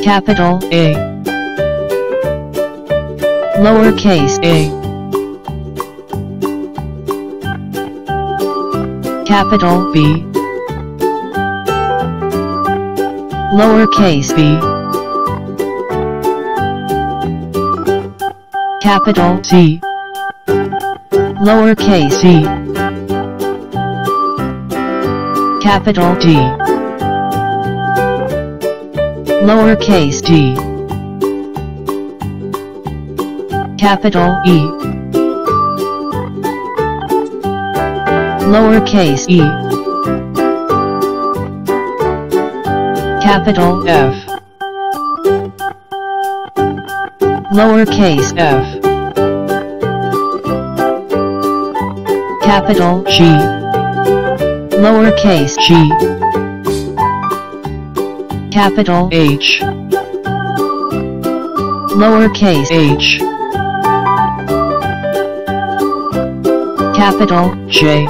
capital A, lowercase a, capital B, lowercase b, capital C, lowercase c, capital D, lowercase d, capital E, lowercase e, capital F, lowercase f, capital G, lowercase g, capital H, lowercase h, capital J,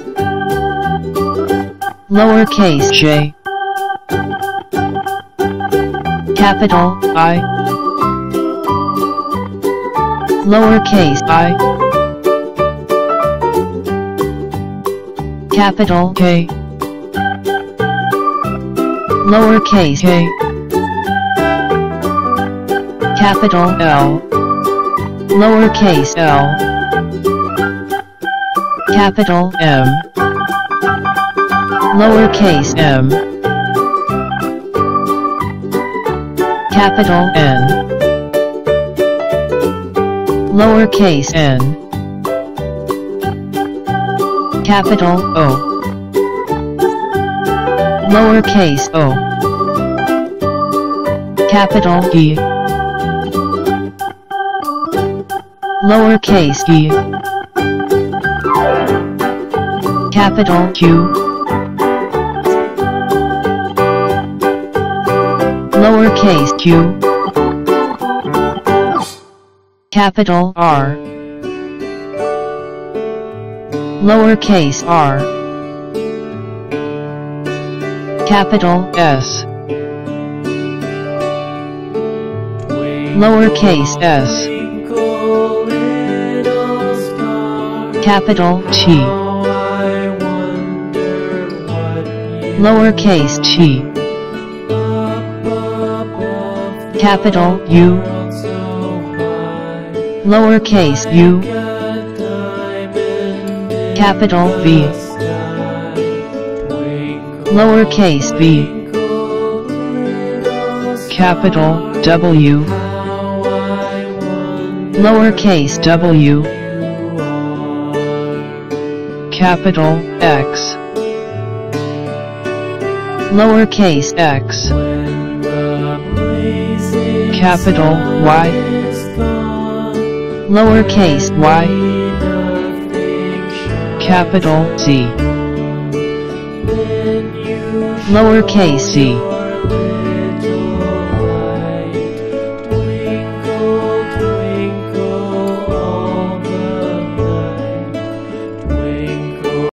lowercase j, capital I, lowercase I, capital K, lowercase k, capital L, lowercase l, capital M, lowercase m, capital N, lowercase n, capital O, lowercase o, capital D, lowercase d, capital Q, lowercase q, capital R, lowercase r, capital S, lowercase s, capital T, lowercase t, capital U, lowercase u, capital V, lowercase v, capital W, lowercase w, capital X, lowercase x, capital Y, lowercase y, capital Z, lowercase z,